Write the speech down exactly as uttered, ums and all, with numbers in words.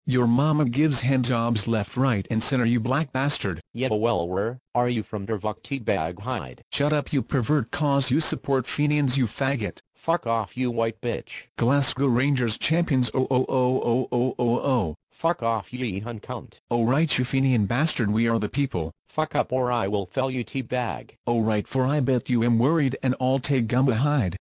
Your mama gives handjobs left right and center, you black bastard. Yeah well where are you from Dervock teabag hide? Shut up you pervert, cause you support Fenians you faggot. Fuck off you white bitch. Glasgow Rangers champions oh oh oh oh oh oh oh. Fuck off you hun cunt. Oh right you Fenian bastard, we are the people. Fuck up or I will fell you teabag. Oh right, for I bet you am worried and I'll take gumba hide.